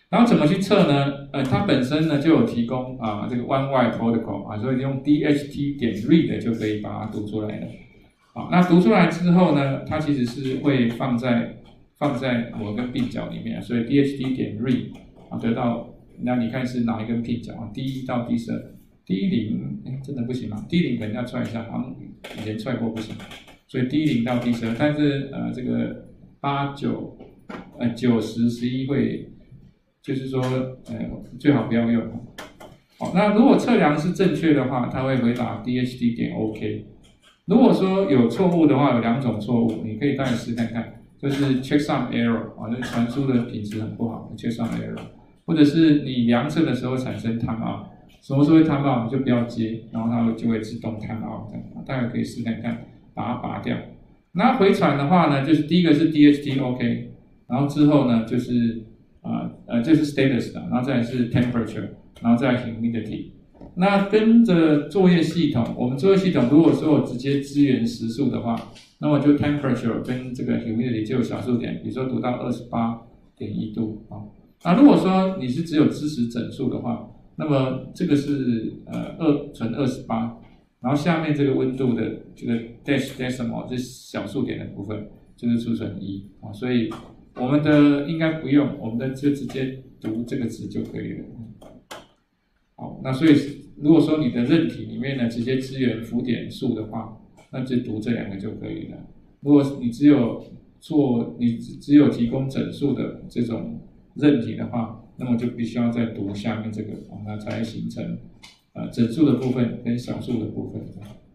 然后怎么去测呢？它本身呢就有提供这个 one wide protocol 所以用 DHT.read 就可以把它读出来了。那读出来之后呢，它其实是会放在某根鬓角里面，所以 DHT.read 得到，那你看是哪一根鬓角？D1 到 D12，D10真的不行吗？D10可能要踹一下，好像以前踹过不行，所以 D0到 D12，但是这个8、9、9、10、11会。就是说，最好不要用。好，那如果测量是正确的话，它会回答 DHT.OK。如果说有错误的话，有2种错误，你可以大概试看看，就是 checksum error 就是传输的品质很不好 ，checksum error， 或者是你量测的时候产生 timeout， 什么时候会 timeout 你就不要接，然后它就会自动 timeout， 大概可以试看看，把它拔掉。那回传的话呢，就是第一个是 DHT.OK， 然后之后呢就是。这是 status 的，然后再来是 temperature， 然后再来 humidity。那跟着作业系统，我们作业系统如果说我直接支援时数的话，那么就 temperature 跟这个 humidity 就有小数点，比如说读到 28.1 度那如果说你是只有支持整数的话，那么这个是纯28，然后下面这个温度的这个 decimal 这小数点的部分就是储存1所以。我们的应该不用，我们的就直接读这个值就可以了。好，那所以如果说你的任体里面呢直接支援浮点数的话，那就读这2个就可以了。如果你只有提供整数的这种任体的话，那么就必须要再读下面这个，那才形成整数的部分跟小数的部分。